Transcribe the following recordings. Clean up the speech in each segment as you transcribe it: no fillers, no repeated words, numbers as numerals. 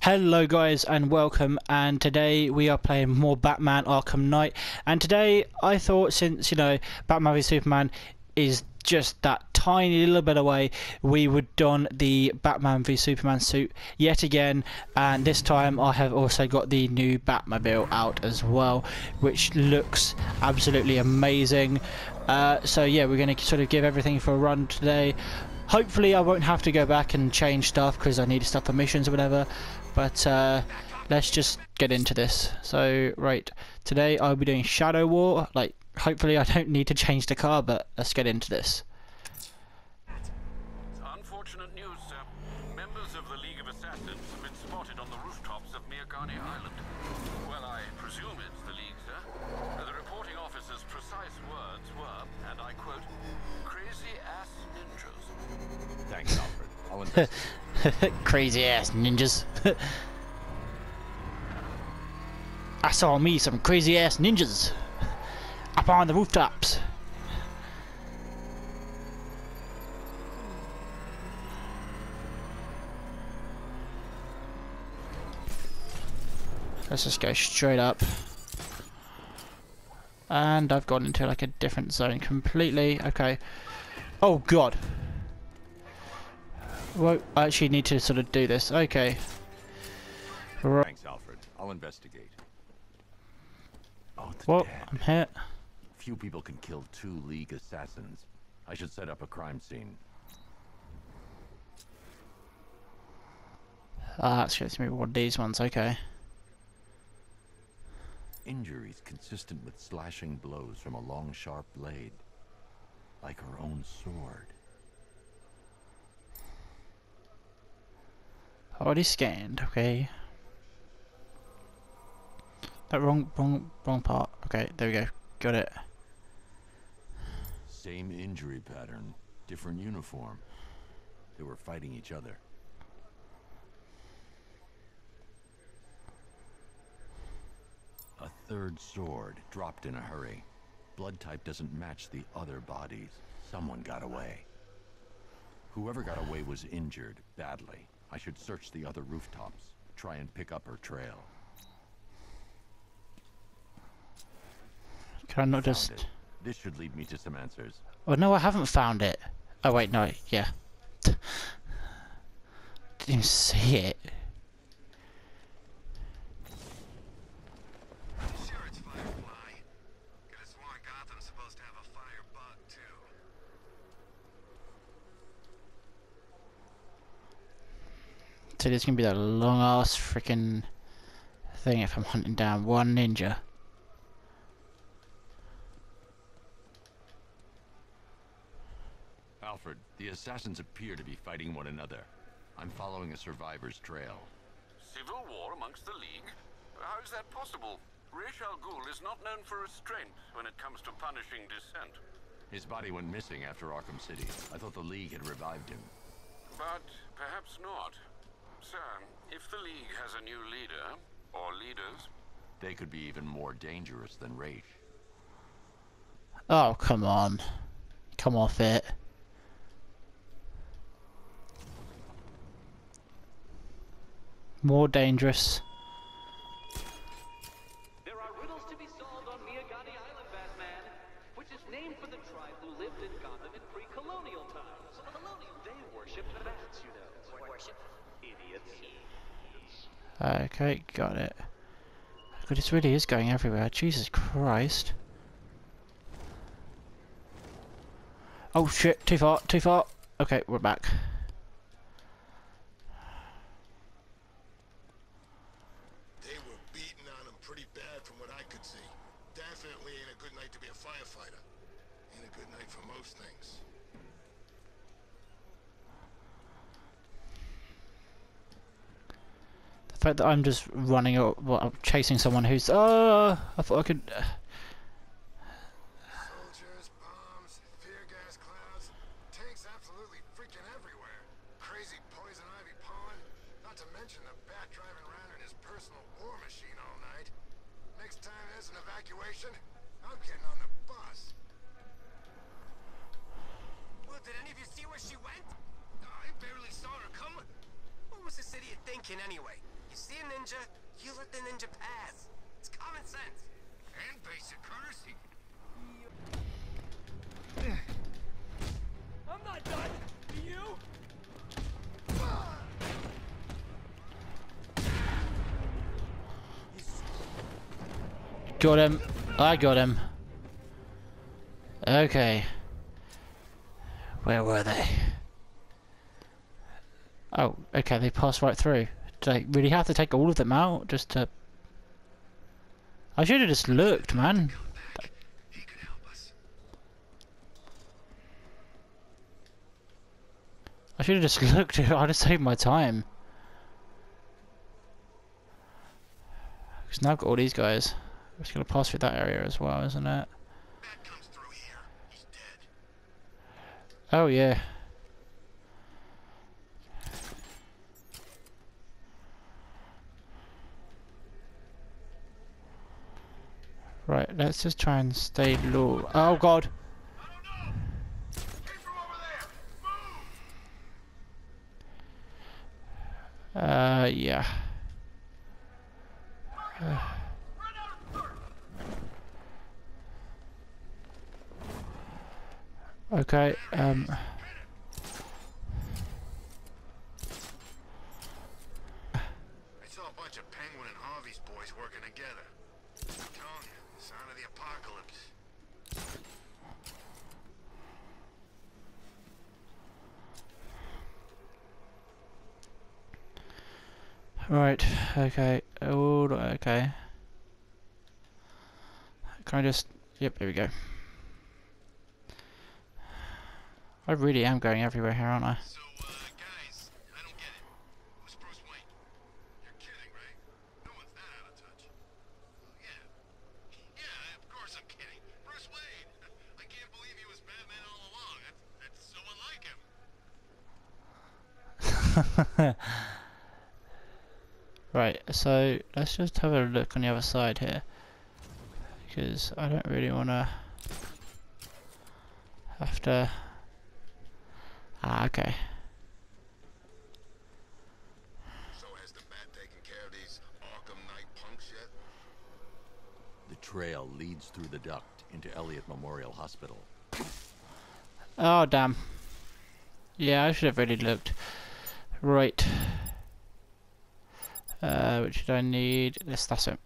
Hello guys and welcome, and today we are playing more Batman Arkham Knight. And today I thought, since Batman v Superman is just that tiny little bit away, we would don the Batman v Superman suit yet again, and this time I have also got the new Batmobile out as well, which looks absolutely amazing. So yeah, we're going to sort of give everything for a run today. Hopefully I won't have to go back and change stuff because I need stuff for missions or whatever, but let's just get into this. So right, today I'll be doing Shadow War. Like, hopefully I don't need to change the car, but let's get into this. Unfortunate news, sir. Members of the League of Assassins have been spotted on the rooftops of Miagani Island. Well, I presume it's the League, sir. The reporting officer's precise words were, and I quote, "crazy-ass ninjas." Thanks, Alfred. I'll investigate. Crazy ass ninjas. I saw me some crazy ass ninjas up on the rooftops. Let's just go straight up. And I've gone into like a different zone completely. Okay. Oh god. Well, I actually need to sort of do this. Okay. Right. Thanks, Alfred. I'll investigate. Oh, the Well, dead. I'm here. Few people can kill 2 League assassins. I should set up a crime scene. Ah, that's going to be one of these ones. Okay. Injuries consistent with slashing blows from a long, sharp blade. Like her own sword. Already scanned. Okay. That wrong part. Okay, there we go. Got it. Same injury pattern, different uniform. They were fighting each other. A third sword dropped in a hurry. Blood type doesn't match the other bodies. Someone got away. Whoever got away was injured badly. I should search the other rooftops, try and pick up her trail. Can I not Found just... it. This should lead me to some answers. Oh no, I haven't found it. Oh wait, no, yeah. Didn't even see it. Sure, it's Firefly. Could have sworn Gotham's supposed to have a firebug too. So there's gonna be that long ass freaking thing if I'm hunting down one ninja. Alfred, the assassins appear to be fighting one another. I'm following a survivor's trail. Civil war amongst the League? How is that possible? Ra's al Ghul is not known for restraint when it comes to punishing dissent. His body went missing after Arkham City. I thought the League had revived him. But perhaps not. Sir, if the League has a new leader, or leaders... They could be even more dangerous than Ra's. Oh, come on. Come off it. More dangerous. There are riddles to be solved on Miagani Island, Batman, which is named for the tribe who lived in Gotham in pre-colonial times. They worshipped bats, you know. Worship? Idiots. Okay, got it. But this really is going everywhere. Jesus Christ. Oh shit, too far, too far. Okay, we're back. They were beating on him pretty bad from what I could see. Definitely ain't a good night to be a firefighter. Ain't a good night for most things. The fact that I'm just running or well, I'm chasing someone who's I thought I could Soldiers, bombs, fear gas clouds, tanks absolutely freaking everywhere. Crazy poison ivy pollen, not to mention the bat driving around in his personal war machine all night. Next time there's an evacuation, I'm getting on the bus. Well, did any of you see where she went? I barely saw her come. What was this idiot thinking anyway? You ninja, you let the ninja pass. It's common sense. And basic courtesy. I'm not done. You? Got him. I got him. Okay. Where were they? Oh, okay, they passed right through. Do I really have to take all of them out just to... I should have just looked, man. He could help us. I should have just looked. I'd have saved my time. Because now I've got all these guys. I'm just going to pass through that area as well, isn't it? Bat comes through here. He's dead. Oh, yeah. Right, let's just try and stay low. Oh, God. I don't know. Came from over there. Move. Yeah. Run out of dirt. Okay, I saw a bunch of Penguin and Harvey's boys working together. Tongue, sign of the apocalypse. right, okay, oh, okay. Can I just, yep, here we go. I really am going everywhere here, aren't I? So, guys, I don't get it. Who's Bruce Wayne? You're kidding, right? No one's that out of touch. Yeah. Yeah, of course I'm kidding. Bruce Wayne! I can't believe he was Batman all along. That's so unlike him. Right, so let's just have a look on the other side here. Because I don't really want to have to... Ah, okay. So has the Bat taken care of these Arkham Knight punks yet? The trail leads through the duct into Elliott Memorial Hospital. Oh, damn. Yeah, I should have really looked. Right. Which do I need? This, that's it.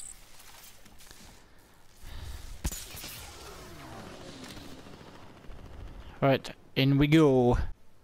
Right, in we go.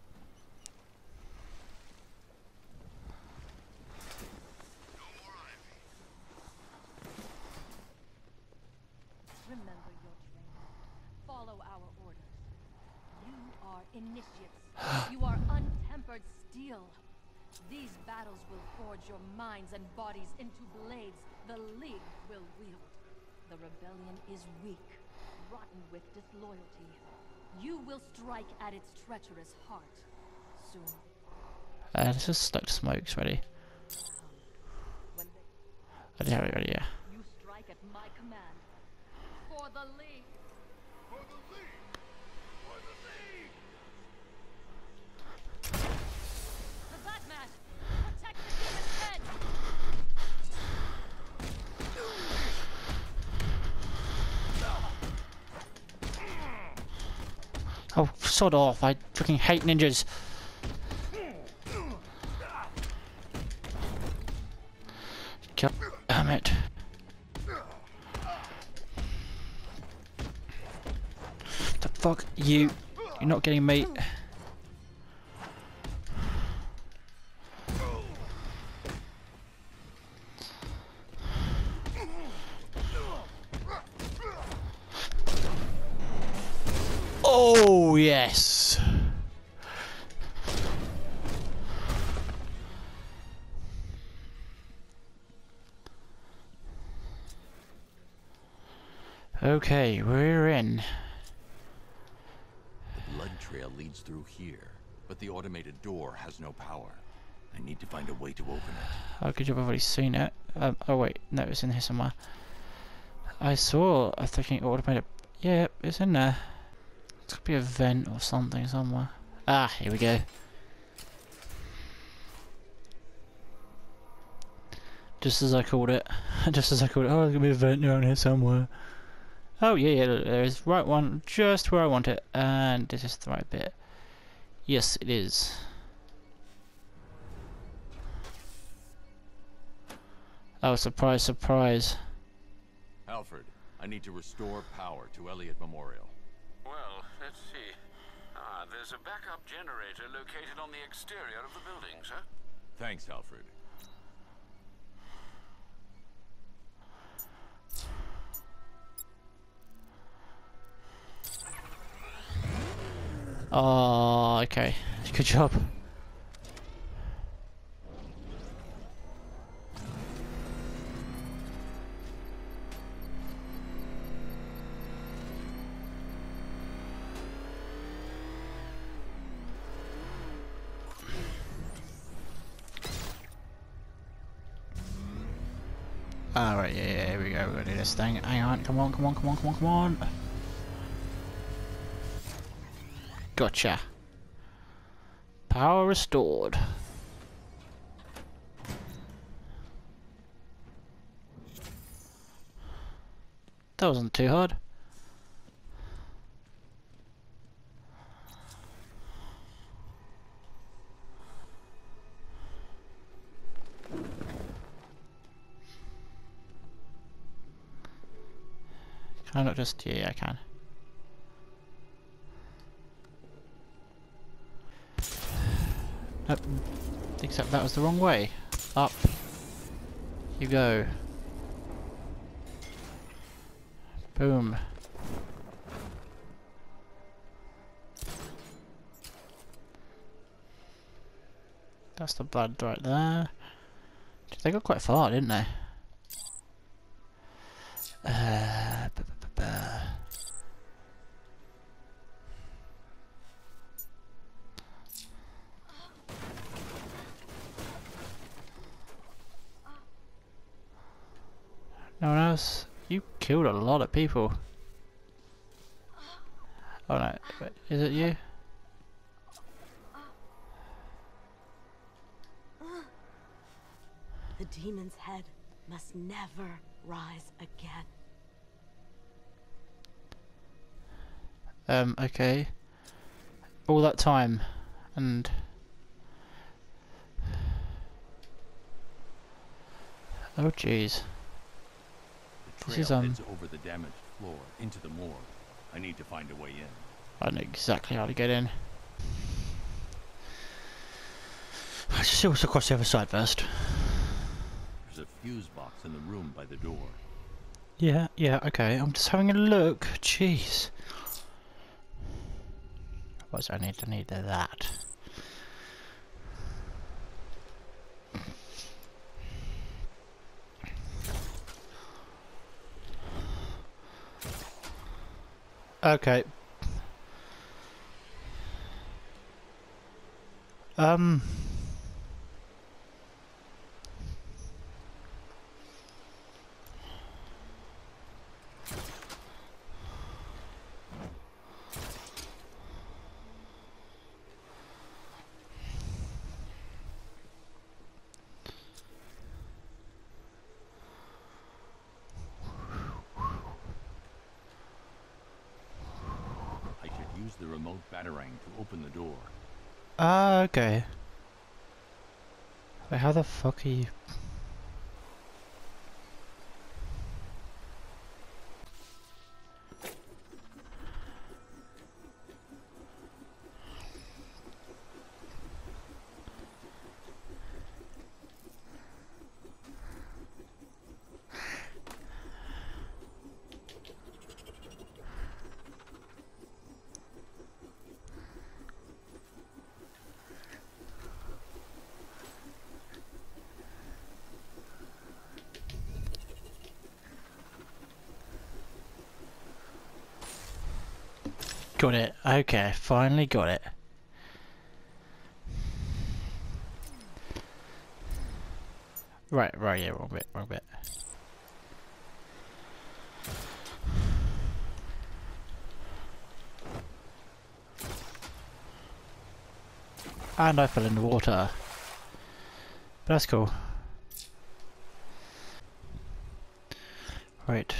Remember your training. Follow our orders. You are initiates. You are untempered steel. These battles will forge your minds and bodies into blades the League will wield. The rebellion is weak, rotten with disloyalty. You will strike at its treacherous heart soon. Let's just stuck to smokes ready. When I didn't have it ready, yeah. you strike at my command. For the League. For the League! For the League! The Batman! Protect the demon's head! Oh, sod off. I fucking hate ninjas. God damn it. The fuck you? You're not getting me. Oh, yes. Okay, we're in. The blood trail leads through here, but the automated door has no power. I need to find a way to open it. Oh, good job, I've already seen it. Oh wait, no, it's in here somewhere. I saw a thinking automated. Yeah, it's in there. It could be a vent or something somewhere. Ah, here we go. Just as I called it. Just as I called it. Oh, there's gonna be a vent down here somewhere. Oh yeah, yeah, there is. Right one, just where I want it. And this is the right bit. Yes, it is. Oh, surprise, surprise. Alfred, I need to restore power to Elliott Memorial. Well, let's see. Ah, there's a backup generator located on the exterior of the building, sir. Thanks, Alfred. Oh, okay. Good job. Alright, yeah, here we go. We're gonna do this thing. Hang on, come on, come on, come on, come on, come on. Gotcha. Power restored. That wasn't too hard. Can I not just... yeah, I can. Nope. Except that was the wrong way. Up. You go. Boom. That's the blood right there. They got quite far, didn't they? No one else? You killed a lot of people. Oh no, wait, is it you? The demon's head must never rise again. Okay. All that time, and... oh jeez. The This trail is, heads over the damaged floor into the morgue. I need to find a way in. I know exactly how to get in. Let's see what's across the other side first. There's a fuse box in the room by the door. Yeah, okay. I'm just having a look. Jeez. What do I need? I need that. Okay. Use the remote batarang to open the door. Ah, okay. Wait, how the fuck are you? Got it. Okay, finally got it. Right, yeah, wrong bit. And I fell in the water. But that's cool. Right.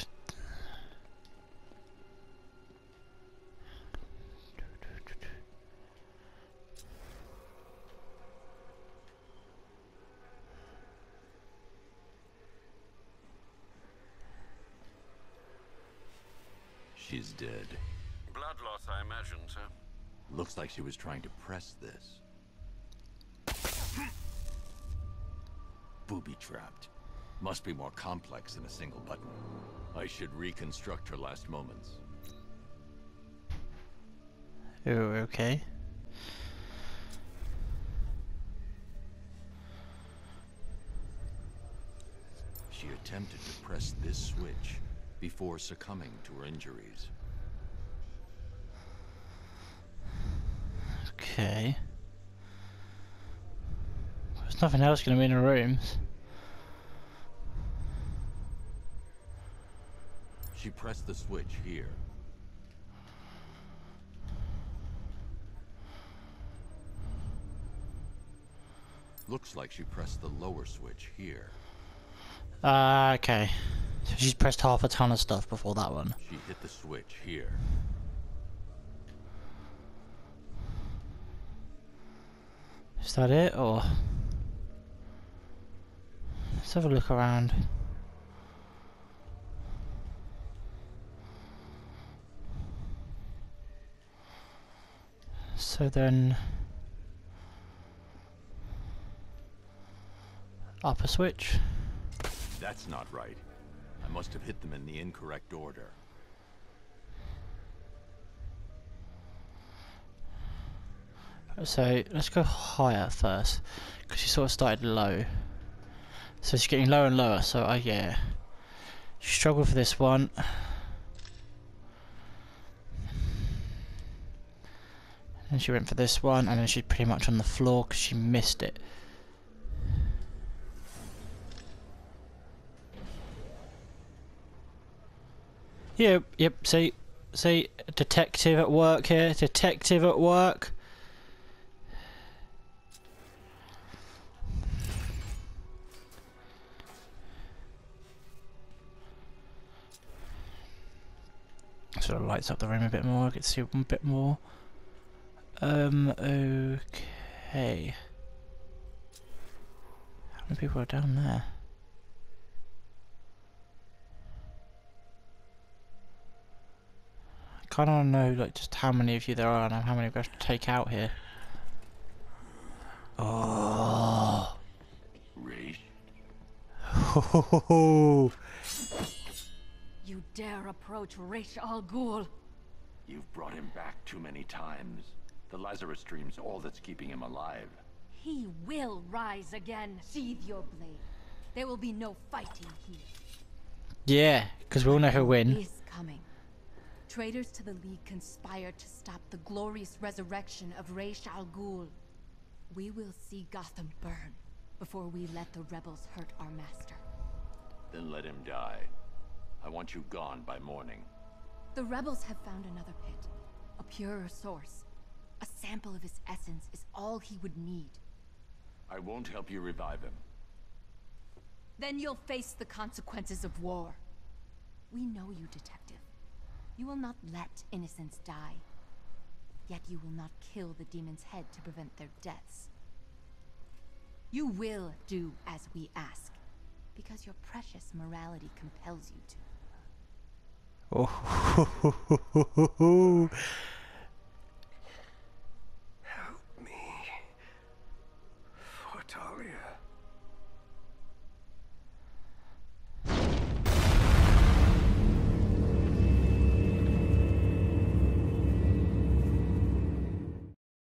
She's dead. Blood loss, I imagine, sir. Looks like she was trying to press this. Booby-trapped. Must be more complex than a single button. I should reconstruct her last moments. Oh, okay. She attempted to press this switch before succumbing to her injuries. Okay. There's nothing else going to be in the rooms. She pressed the switch here. Looks like she pressed the lower switch here. Okay. So she's pressed half a ton of stuff before that one. She hit the switch here. Is that it, or? Let's have a look around. So then... upper switch. That's not right. I must have hit them in the incorrect order. So let's go higher first, because she sort of started low. So she's getting lower and lower, so yeah. She struggled for this one. And she went for this one, and then she's pretty much on the floor because she missed it. Yep, see, detective at work here, detective at work. Sort of lights up the room a bit more, I get to see a bit more. Okay. How many people are down there? I kinda wanna know like just how many of you there are and how many we have to take out here. Oh. Raish. You dare approach Raish Al Ghul? You've brought him back too many times. The Lazarus Stream's all that's keeping him alive. He will rise again. Sheathe your blade. There will be no fighting here. Yeah, because we all know who'll win. Is coming. Traitors to the League conspired to stop the glorious resurrection of Raish Al Ghul. We will see Gotham burn before we let the rebels hurt our master. Then let him die. I want you gone by morning. The rebels have found another pit. A purer source. A sample of his essence is all he would need. I won't help you revive him. Then you'll face the consequences of war. We know you, Detective. You will not let innocents die. Yet you will not kill the demon's head to prevent their deaths. You will do as we ask, because your precious morality compels you to. Oh.